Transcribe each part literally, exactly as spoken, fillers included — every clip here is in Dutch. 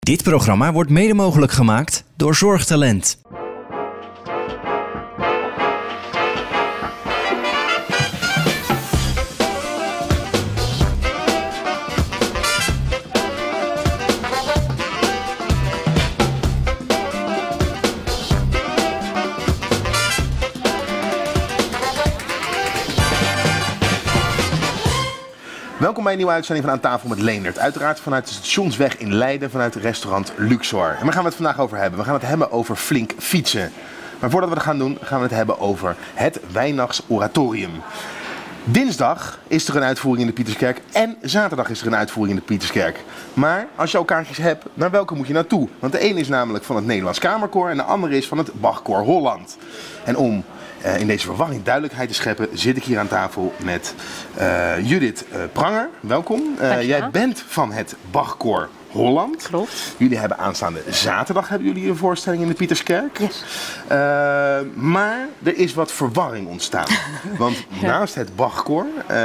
Dit programma wordt mede mogelijk gemaakt door Zorgtalent. Welkom bij een nieuwe uitzending van Aan Tafel met Leendert. Uiteraard vanuit de Stationsweg in Leiden, vanuit het restaurant Luxor. En waar gaan we het vandaag over hebben? We gaan het hebben over flink fietsen. Maar voordat we dat gaan doen, gaan we het hebben over het Weihnachts Oratorium. Dinsdag is er een uitvoering in de Pieterskerk en zaterdag is er een uitvoering in de Pieterskerk. Maar als je al kaartjes hebt, naar welke moet je naartoe? Want de een is namelijk van het Nederlands Kamerkoor en de andere is van het Bachkoor Holland. En om Uh, in deze verwarring duidelijkheid te scheppen, zit ik hier aan tafel met uh, Judith uh, Pranger. Welkom. Uh, jij bent van het Bachkoor Holland. Klopt. Jullie hebben aanstaande zaterdag hebben jullie een voorstelling in de Pieterskerk. Yes. Uh, maar er is wat verwarring ontstaan. Want ja. naast het Bachkoor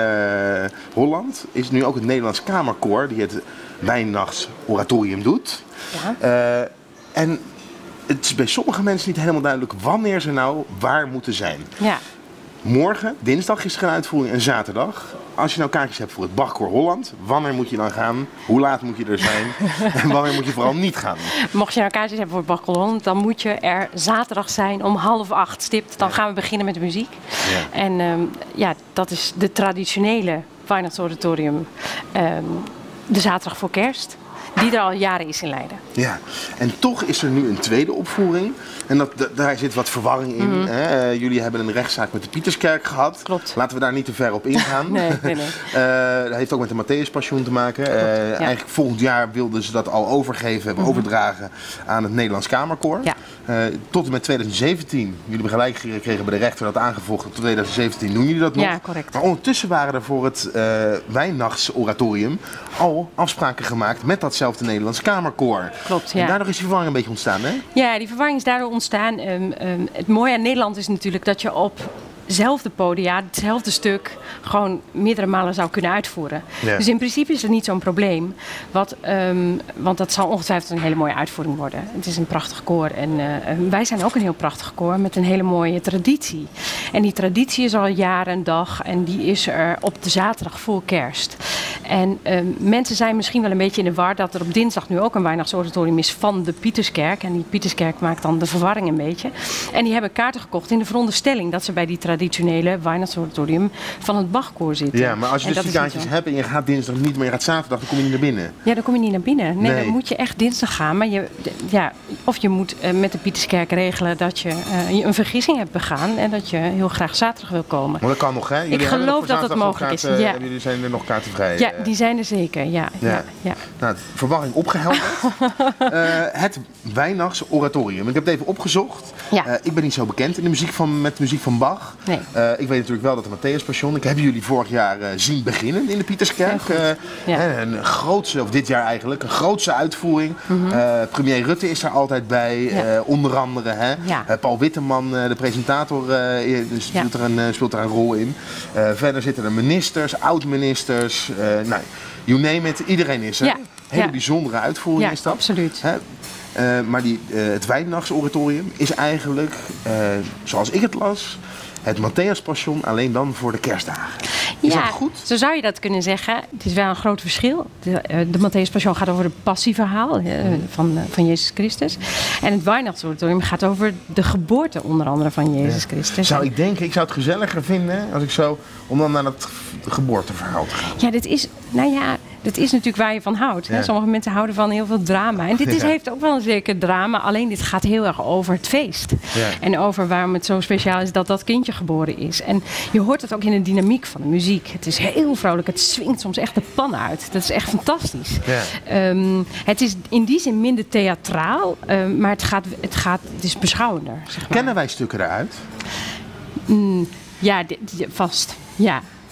uh, Holland is nu ook het Nederlands Kamerkoor die het Weihnachts Oratorium doet. Ja. Uh, en het is bij sommige mensen niet helemaal duidelijk wanneer ze nou waar moeten zijn. Ja. Morgen, dinsdag is er een uitvoering en zaterdag. Als je nou kaartjes hebt voor het Bachkoor Holland, wanneer moet je dan gaan? Hoe laat moet je er zijn? En wanneer moet je vooral niet gaan? Mocht je nou kaartjes hebben voor het Bachkoor Holland, dan moet je er zaterdag zijn om half acht stipt. Dan ja. gaan we beginnen met de muziek. Ja. En um, ja, dat is de traditionele Weihnachtsoratorium. Um, de zaterdag voor kerst. Die er al jaren is in Leiden. Ja, en toch is er nu een tweede opvoering. En dat, d- daar zit wat verwarring in. Mm-hmm. Hè? Uh, jullie hebben een rechtszaak met de Pieterskerk gehad. Klopt. Laten we daar niet te ver op ingaan. nee, nee, nee. uh, dat heeft ook met de Matthäuspassion te maken. Uh, ja. Eigenlijk volgend jaar wilden ze dat al overgeven, hebben mm-hmm. overdragen aan het Nederlands Kamerkoor. Ja. Uh, tot en met twintig zeventien, jullie hebben gelijk gekregen bij de rechter dat aangevochten. Tot twintig zeventien doen jullie dat nog. Ja, correct. Maar ondertussen waren er voor het uh, Weihnachtsoratorium al afspraken gemaakt met datzelfde Nederlands Kamerkoor. Klopt, ja. En daardoor is die verwarring een beetje ontstaan, hè? Ja, die verwarring is daardoor ontstaan. Um, um, het mooie aan Nederland is natuurlijk dat je op hetzelfde podia, hetzelfde stuk, gewoon meerdere malen zou kunnen uitvoeren. Ja. Dus in principe is dat niet zo'n probleem. Wat, um, want dat zal ongetwijfeld een hele mooie uitvoering worden. Het is een prachtig koor en uh, wij zijn ook een heel prachtig koor met een hele mooie traditie. En die traditie is al jaren en dag en die is er op de zaterdag voor kerst. En um, mensen zijn misschien wel een beetje in de war dat er op dinsdag nu ook een Weihnachtsoratorium is van de Pieterskerk. En die Pieterskerk maakt dan de verwarring een beetje. En die hebben kaarten gekocht in de veronderstelling dat ze bij die traditionele Weihnachtsoratorium van het Bachkoor zitten. Ja, maar als je dus die kaartjes hebt en je gaat dinsdag niet, maar je gaat zaterdag, dan kom je niet naar binnen. Ja, dan kom je niet naar binnen. Nee, nee. dan moet je echt dinsdag gaan. Maar je, ja, of je moet uh, met de Pieterskerk regelen dat je uh, een vergissing hebt begaan en dat je heel graag zaterdag wil komen. Maar dat kan nog, hè? Jullie Ik geloof dat dat mogelijk kaarten, is. Ja. Jullie zijn er nog kaartenvrij. Ja, die zijn er zeker. Ja, ja. Ja, ja. Nou, verwarring opgehelderd. uh, het Weihnachts Oratorium. Ik heb het even opgezocht. Ja. Uh, ik ben niet zo bekend in de muziek van, met de muziek van Bach. Nee. Uh, ik weet natuurlijk wel dat de Matthäuspassion. Ik heb jullie vorig jaar uh, zien beginnen in de Pieterskerk. Uh, ja. Een grootse, of dit jaar eigenlijk, een grootse uitvoering. Mm-hmm. uh, premier Rutte is daar altijd bij. Ja. Uh, onder andere hè. Ja. Uh, Paul Witteman, uh, de presentator, uh, speelt, ja. er een, uh, speelt daar een rol in. Uh, verder zitten er ministers, oud-ministers. Uh, nou, you name it, iedereen is er. Ja. Hele ja. bijzondere uitvoering ja, is dat. Absoluut. Hè? Uh, maar die, uh, het Weihnachtsoratorium is eigenlijk, uh, zoals ik het las, het Matthäuspassion alleen dan voor de kerstdagen. Is ja, dat goed? Zo zou je dat kunnen zeggen. Het is wel een groot verschil. De, uh, de Matthäuspassion gaat over het passieverhaal uh, van, uh, van Jezus Christus. En het Weihnachtsoratorium gaat over de geboorte onder andere van Jezus ja. Christus. Zou ik denken, ik zou het gezelliger vinden als ik zo, om dan naar dat geboorteverhaal te gaan. Ja, dit is, nou ja, dat is natuurlijk waar je van houdt. Ja. Sommige mensen houden van heel veel drama. En dit is, ja. heeft ook wel een zeker drama. Alleen dit gaat heel erg over het feest. Ja. En over waarom het zo speciaal is dat dat kindje geboren is. En je hoort het ook in de dynamiek van de muziek. Het is heel vrolijk. Het swingt soms echt de pan uit. Dat is echt fantastisch. Ja. Um, het is in die zin minder theatraal. Um, maar het, gaat, het, gaat, het is beschouwender. Zeg maar. Kennen wij stukken eruit? Mm, ja, d- d- vast. Ja.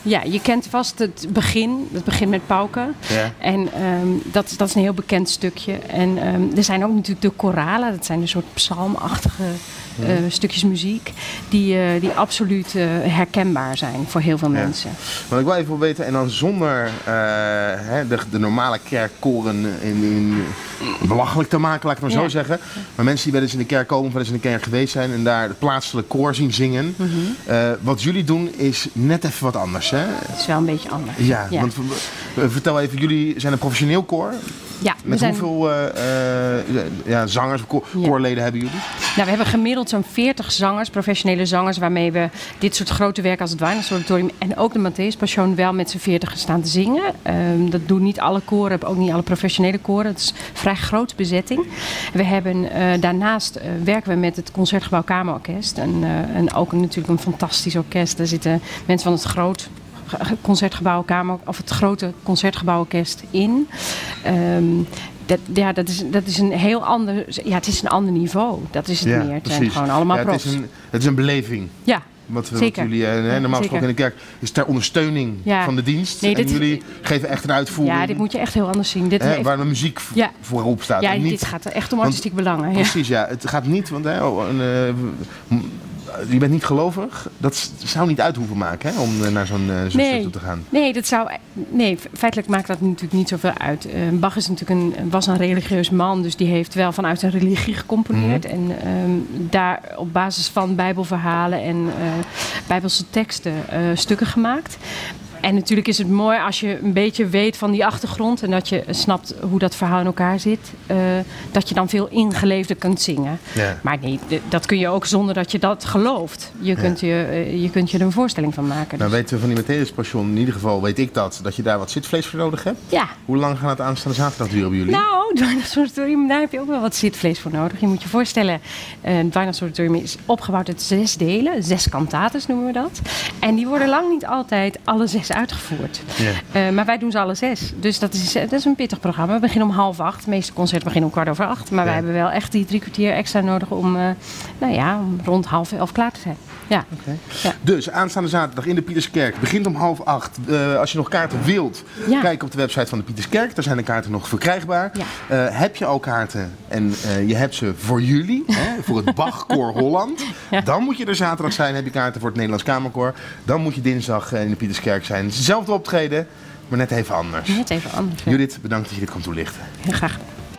Ja, je kent vast het begin. Het begint met pauken. Ja. En um, dat, dat is een heel bekend stukje. En um, er zijn ook natuurlijk de koralen. Dat zijn een soort psalmachtige uh, ja. stukjes muziek. Die, uh, die absoluut uh, herkenbaar zijn voor heel veel ja. mensen. Maar ik wil even weten, en dan zonder uh, hè, de, de normale kerkkoren in, in belachelijk te maken, laat ik het maar zo ja. zeggen. Maar mensen die wel eens in de kerk komen of wel eens in de kerk geweest zijn en daar het plaatselijke koor zien zingen. Mm-hmm. uh, wat jullie doen is net even wat anders, hè? Het is wel een beetje anders. Ja, ja. want uh, vertel even, jullie zijn een professioneel koor. Ja, Met zijn... hoeveel uh, uh, ja, zangers of ko- ja. koorleden hebben jullie? Nou, we hebben gemiddeld zo'n veertig zangers, professionele zangers, waarmee we dit soort grote werken als het Weihnachtsoratorium en ook de Matthäus Passion wel met z'n veertig staan te zingen. Um, dat doen niet alle koren, ook niet alle professionele koren. Het is een vrij grote bezetting. We hebben, uh, daarnaast uh, werken we met het Concertgebouw Kamerorkest. En, uh, en ook een, natuurlijk een fantastisch orkest. Daar zitten mensen van het groot Concertgebouw Kamer, of het grote Concertgebouworkest in. Um, dat, ja, dat is, dat is een heel ander, ja, het is een ander niveau. Dat is het ja, meer. Het precies. zijn gewoon allemaal ja, profs. Het is een, het is een beleving. Ja. Wat, wat Zeker. jullie uh, normaal gesproken in de kerk is ter ondersteuning ja. van de dienst. Nee, en dit, jullie geven echt een uitvoering. Ja, dit moet je echt heel anders zien. Dit hè, heeft... Waar de muziek ja. voorop staat. Ja, en niet, dit gaat echt om artistiek belangen. Ja. Precies, ja. Het gaat niet, want hè, oh, een, uh, je bent niet gelovig. Dat zou niet uit hoeven maken, hè, om uh, naar zo'n uh, zo'n nee. stuk toe te gaan. Nee, dat zou, nee, feitelijk maakt dat natuurlijk niet zoveel uit. Uh, Bach is natuurlijk een, was een religieus man, dus die heeft wel vanuit zijn religie gecomponeerd. Mm-hmm. En um, daar op basis van bijbelverhalen en uh, bijbelse teksten uh, stukken gemaakt. En natuurlijk is het mooi als je een beetje weet van die achtergrond en dat je snapt hoe dat verhaal in elkaar zit. Uh, dat je dan veel ingeleefder kunt zingen. Ja. Maar nee, dat kun je ook zonder dat je dat gelooft. Je kunt, ja. je, uh, je, kunt je er een voorstelling van maken. Nou dus. weten we van die Matthäus Passion, in ieder geval weet ik dat, dat je daar wat zitvlees voor nodig hebt. Ja. Hoe lang gaat het aanstaande zaterdag duren bij jullie? Nou, het Weihnachtsoratorium, daar heb je ook wel wat zitvlees voor nodig. Je moet je voorstellen, uh, het Weihnachtsoratorium is opgebouwd uit zes delen. Zes cantates noemen we dat. En die worden lang niet altijd alle zes uitgevoerd. Ja. Uh, maar wij doen ze alle zes. Dus dat is, dat is een pittig programma. We beginnen om half acht. De meeste concerten beginnen om kwart over acht. Maar ja. wij hebben wel echt die drie kwartier extra nodig om, uh, nou ja, om rond half elf klaar te zijn. Ja. Okay. Ja. Dus aanstaande zaterdag in de Pieterskerk. Begint om half acht. Uh, als je nog kaarten wilt, ja. kijk op de website van de Pieterskerk. Daar zijn de kaarten nog verkrijgbaar. Ja. Uh, heb je al kaarten en uh, je hebt ze voor jullie, hè, voor het Bachkoor Holland. Ja. Dan moet je er zaterdag zijn. Heb je kaarten voor het Nederlands Kamerkoor. Dan moet je dinsdag in de Pieterskerk zijn. Het is hetzelfde optreden, maar net even anders. Net even anders. Ja. Judith, bedankt dat je dit kwam toelichten. Heel graag.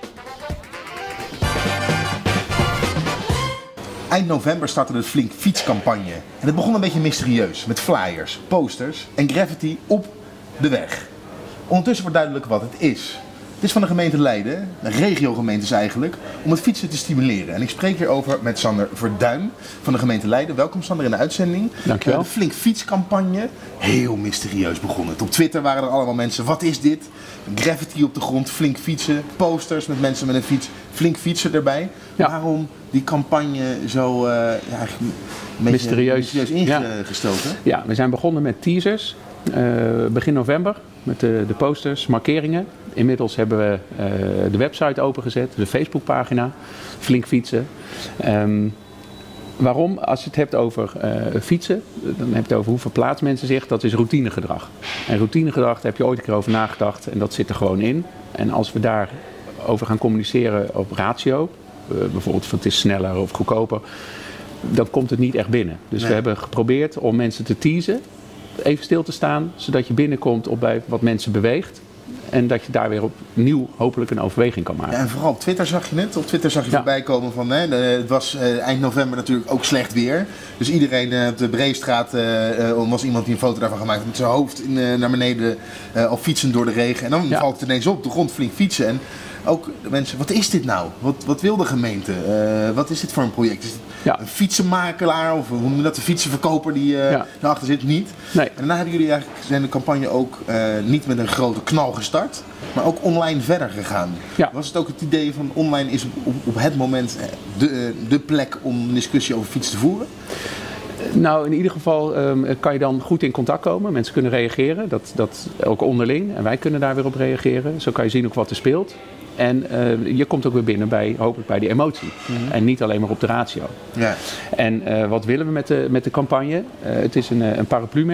Eind november startte de Flink fietscampagne. En het begon een beetje mysterieus, met flyers, posters en graffiti op de weg. Ondertussen wordt duidelijk wat het is. Het is van de gemeente Leiden, de regiogemeentes eigenlijk, om het fietsen te stimuleren. En ik spreek hierover met Sander Verduin van de gemeente Leiden. Welkom Sander in de uitzending. Dankjewel. De Flink fietscampagne, heel mysterieus begonnen. Op Twitter waren er allemaal mensen, wat is dit? Graffiti op de grond, flink fietsen, posters met mensen met een fiets, flink fietsen erbij. Ja. Waarom die campagne zo uh, ja, een mysterieus, mysterieus ingestoken? Ja. ja, we zijn begonnen met teasers, uh, begin november, met de, de posters, markeringen. Inmiddels hebben we uh, de website opengezet, de Facebookpagina, Flink Fietsen. Um, waarom? Als je het hebt over uh, fietsen, dan heb je het over hoe verplaatst mensen zich. Dat is routinegedrag. En routinegedrag, daar heb je ooit een keer over nagedacht en dat zit er gewoon in. En als we daarover gaan communiceren op ratio, uh, bijvoorbeeld van het is sneller of goedkoper, dan komt het niet echt binnen. Dus nee. we hebben geprobeerd om mensen te teasen, even stil te staan, zodat je binnenkomt op bij wat mensen beweegt. En dat je daar weer opnieuw hopelijk een overweging kan maken. Ja, en vooral op Twitter zag je het. Op Twitter zag je ja. voorbij komen van... Hè, het was uh, eind november natuurlijk ook slecht weer. Dus iedereen uh, op de Breestraat uh, uh, was iemand die een foto daarvan gemaakt met zijn hoofd in, uh, naar beneden uh, al fietsen door de regen. En dan ja. valt het ineens op, de grond flink fietsen. En ook de mensen, wat is dit nou? Wat, wat wil de gemeente? Uh, wat is dit voor een project? Is het ja. een fietsenmakelaar of hoe noem je dat? Een fietsenverkoper die uh, ja. daarachter zit? Niet. Nee. En daarna hebben jullie eigenlijk zijn de campagne ook uh, niet met een grote knal gestart, maar ook online verder gegaan. Ja. Was het ook het idee van online is op, op het moment de, de plek om een discussie over fiets te voeren? Nou, in ieder geval um, kan je dan goed in contact komen. Mensen kunnen reageren, dat, dat ook onderling. En wij kunnen daar weer op reageren. Zo kan je zien ook wat er speelt. En uh, je komt ook weer binnen bij, hopelijk bij die emotie. Mm-hmm. En niet alleen maar op de ratio. Ja. En uh, wat willen we met de, met de campagne? Uh, het is een, een paraplumerk.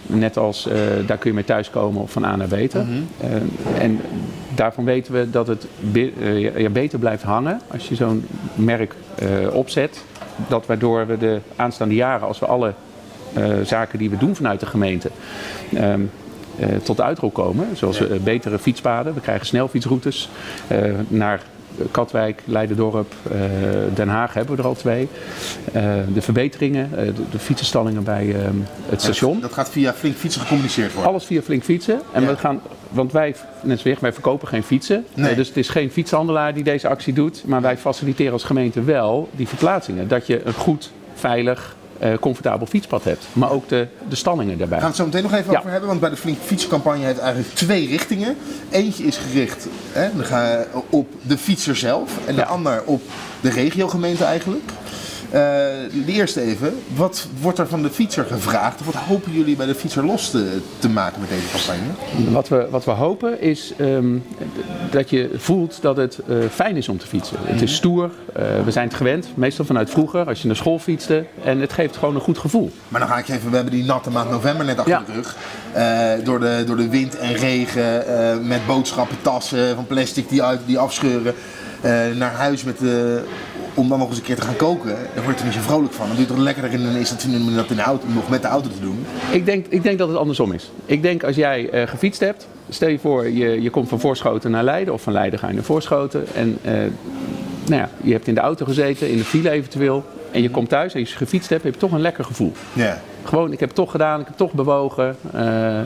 Net als uh, daar kun je mee thuiskomen of van A naar beter. Mm-hmm. uh, en daarvan weten we dat het be- uh, ja, beter blijft hangen als je zo'n merk uh, opzet. Dat waardoor we de aanstaande jaren, als we alle uh, zaken die we doen vanuit de gemeente Um, Uh, tot de uitrol komen. Zoals uh, betere fietspaden. We krijgen snelfietsroutes uh, naar Katwijk, Leiderdorp, uh, Den Haag hebben we er al twee. Uh, de verbeteringen, uh, de, de fietsenstallingen bij uh, het station. Ja, dat gaat via Flink Fietsen gecommuniceerd worden? Alles via Flink Fietsen. En ja. we gaan, want wij, net zoals wij verkopen geen fietsen. Nee. Uh, dus het is geen fietshandelaar die deze actie doet. Maar wij faciliteren als gemeente wel die verplaatsingen. Dat je een goed, veilig, Uh, comfortabel fietspad hebt. Maar ook de, de stallingen daarbij. We gaan het zo meteen nog even ja. over hebben. Want bij de Flink Fietsencampagne heeft eigenlijk twee richtingen. Eentje is gericht hè, dan ga op de fietser zelf. En de ja. ander op de regiogemeente eigenlijk. Uh, de eerste even. Wat wordt er van de fietser gevraagd? Of wat hopen jullie bij de fietser los te, te maken met deze campagne? Wat we, wat we hopen is um, dat je voelt dat het uh, fijn is om te fietsen. Mm-hmm. Het is stoer. Uh, we zijn het gewend. Meestal vanuit vroeger. Als je naar school fietste. En het geeft gewoon een goed gevoel. Maar dan ga ik even. We hebben die natte maand november net achter ja. de rug. Uh, door, de, door de wind en regen. Uh, met boodschappentassen van plastic die, uit, die afscheuren. Uh, naar huis met de... Om dan nog eens een keer te gaan koken, daar word je er niet zo vrolijk van. Dan doe je het er lekkerder in, is het om dat in de auto, nog met de auto te doen. Ik denk, ik denk dat het andersom is. Ik denk als jij uh, gefietst hebt, stel je voor je, je komt van Voorschoten naar Leiden of van Leiden ga je naar Voorschoten. En uh, nou ja, je hebt in de auto gezeten, in de file eventueel. En je komt thuis en als je gefietst hebt, heb je toch een lekker gevoel. Yeah. Gewoon, ik heb het toch gedaan, ik heb het toch bewogen. Uh,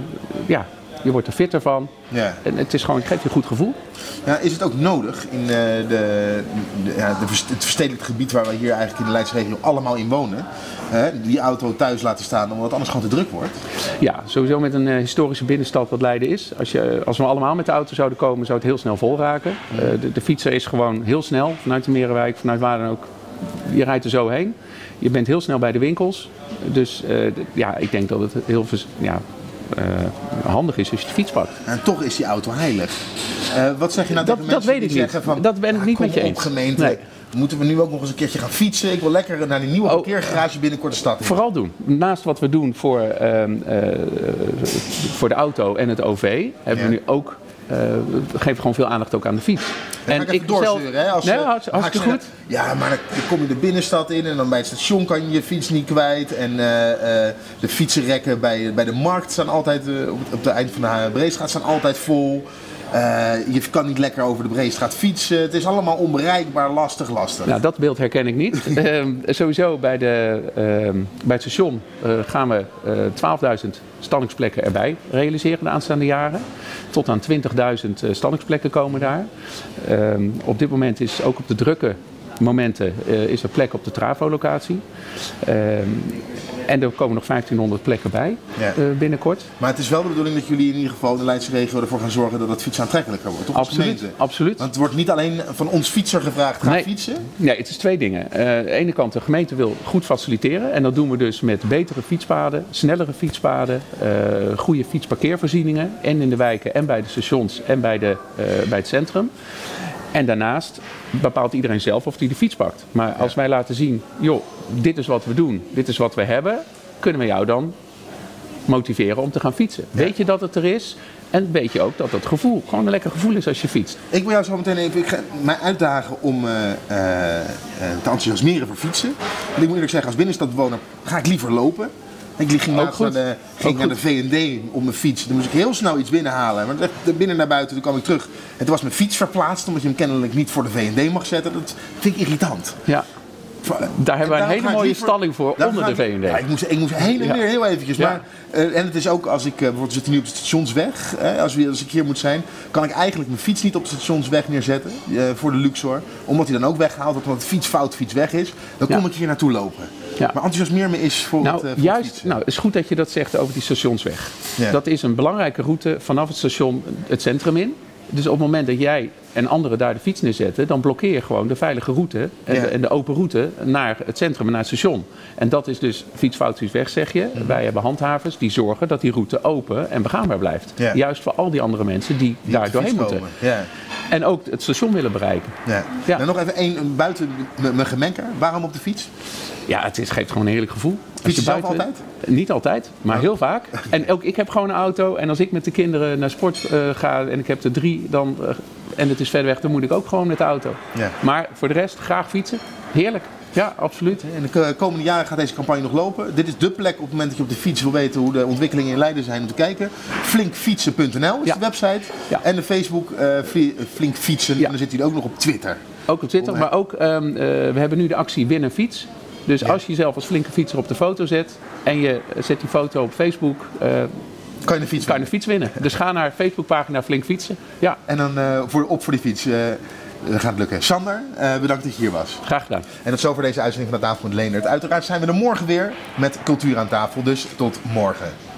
ja, je wordt er fitter van. Ja. En het is gewoon, het geeft je een goed gevoel. Ja, is het ook nodig in uh, de, de, ja, de, het verstedelijkt gebied waar we hier eigenlijk in de Leidse regio allemaal in wonen, hè, die auto thuis laten staan omdat het anders gewoon te druk wordt? Ja, sowieso met een uh, historische binnenstad wat Leiden is. Als, je, als we allemaal met de auto zouden komen, zou het heel snel vol raken. Uh, de, de fietser is gewoon heel snel vanuit de Merenwijk, vanuit waar dan ook. Je rijdt er zo heen. Je bent heel snel bij de winkels. Dus uh, de, ja, ik denk dat het heel veel... Ja, Uh, handig is als je de fiets pakt. En toch is die auto heilig. Uh, wat zeg je nou dat, tegen mensen dat weet die ik zeggen van... Dat ben ik niet kom met je eens. Op gemeente, nee. Moeten we nu ook nog eens een keertje gaan fietsen? Ik wil lekker naar die nieuwe oh, parkeergarage binnenkort de stad in. Vooral doen. Naast wat we doen voor, uh, uh, voor de auto en het O V... hebben ja. we nu ook... Uh, geven gewoon veel aandacht ook aan de fiets. En ik even doorsturen, hè? Als, nee, hartstikke goed. Zeggen, ja, maar dan kom je de binnenstad in en dan bij het station kan je je fiets niet kwijt. En uh, uh, de fietsenrekken bij, bij de markt staan altijd, uh, op, het, op het eind van de Breestraat staan altijd vol. Uh, je kan niet lekker over de Breestraat fietsen. Het is allemaal onbereikbaar, lastig, lastig. Nou, dat beeld herken ik niet. uh, sowieso bij, de, uh, bij het station uh, gaan we uh, twaalfduizend stallingsplekken erbij realiseren de aanstaande jaren. Tot aan twintigduizend uh, stallingsplekken komen daar. Uh, op dit moment is ook op de drukke momenten uh, is er plek op de Travo-locatie. Uh, En er komen nog vijftienhonderd plekken bij ja. uh, binnenkort. Maar het is wel de bedoeling dat jullie in ieder geval in de Leidse regio ervoor gaan zorgen dat het fietsen aantrekkelijker wordt, toch? Absoluut, absoluut. Want het wordt niet alleen van ons fietser gevraagd, ga nee. fietsen? Nee, het is twee dingen. Uh, aan de ene kant, de gemeente wil goed faciliteren. En dat doen we dus met betere fietspaden, snellere fietspaden, uh, goede fietsparkeervoorzieningen. En in de wijken en bij de stations en bij, de, uh, bij het centrum. En daarnaast bepaalt iedereen zelf of hij de fiets pakt. Maar als wij laten zien, joh, dit is wat we doen, dit is wat we hebben, kunnen we jou dan motiveren om te gaan fietsen. Ja. Weet je dat het er is en weet je ook dat het gevoel gewoon een lekker gevoel is als je fietst. Ik wil jou zo meteen even ik ga mij uitdagen om uh, uh, te enthousiasmeren voor fietsen. Want ik moet eerlijk zeggen, als binnenstadbewoner ga ik liever lopen. Ik ging laatst naar de, ging naar de V en D op mijn fiets. Dan moest ik heel snel iets binnenhalen. Maar binnen naar buiten, toen kwam ik terug. En toen was mijn fiets verplaatst, omdat je hem kennelijk niet voor de V en D mag zetten. Dat vind ik irritant. Ja. Daar hebben we een hele mooie liever, stalling voor onder de V en D. Ja, ik moest, ik moest heen en weer ja. heel eventjes. Ja. Maar, uh, en het is ook als ik, uh, bijvoorbeeld we zitten nu op de stationsweg. Uh, als, we, als ik hier moet zijn, kan ik eigenlijk mijn fiets niet op de stationsweg neerzetten. Uh, voor de Luxor. Omdat hij dan ook weghaalt, omdat de fiets fout fiets weg is. Dan kom ja. ik hier naartoe lopen. Ja. Maar enthousiasmeer me is voor nou, het, uh, voor juist, het nou, het is goed dat je dat zegt over die stationsweg. Ja. Dat is een belangrijke route vanaf het station het centrum in. Dus op het moment dat jij en anderen daar de fiets neerzetten, dan blokkeer je gewoon de veilige route en, ja. de, en de open route naar het centrum en naar het station. En dat is dus fietsfout, fietsweg, zeg je. Mm-hmm. Wij hebben handhavers die zorgen dat die route open en begaanbaar blijft. Ja. Juist voor al die andere mensen die, die daar doorheen moeten. Ja. En ook het station willen bereiken. Ja. Ja. Nou, nog even één buiten mijn gemenker. Waarom op de fiets? Ja, het is, geeft gewoon een heerlijk gevoel. Fiets je zelf buiten, altijd? Niet altijd, maar oh. heel vaak. En ook ik heb gewoon een auto. En als ik met de kinderen naar sport uh, ga en ik heb er drie, dan, uh, en het is ver weg, dan moet ik ook gewoon met de auto. Ja. Maar voor de rest, graag fietsen. Heerlijk. Ja, absoluut. En de komende jaren gaat deze campagne nog lopen. Dit is dé plek op het moment dat je op de fiets wil weten hoe de ontwikkelingen in Leiden zijn om te kijken. flinkfietsen punt n l is ja. de website. Ja. En de Facebook uh, Flink Fietsen. Ja. En dan zit hij ook nog op Twitter. Ook op Twitter, maar ook um, uh, we hebben nu de actie Win een Fiets. Dus ja. als je jezelf als flinke fietser op de foto zet en je zet die foto op Facebook, uh, kan je de fiets, kan je de fiets winnen. Dus ga naar Facebookpagina Flink Fietsen. Ja. En dan uh, voor, op voor die fiets. Uh, Dat gaat lukken. Sander, uh, bedankt dat je hier was. Graag gedaan. En dat is zo voor deze uitzending van de Tafel met Leendert. Uiteraard zijn we er morgen weer met Cultuur aan tafel. Dus tot morgen.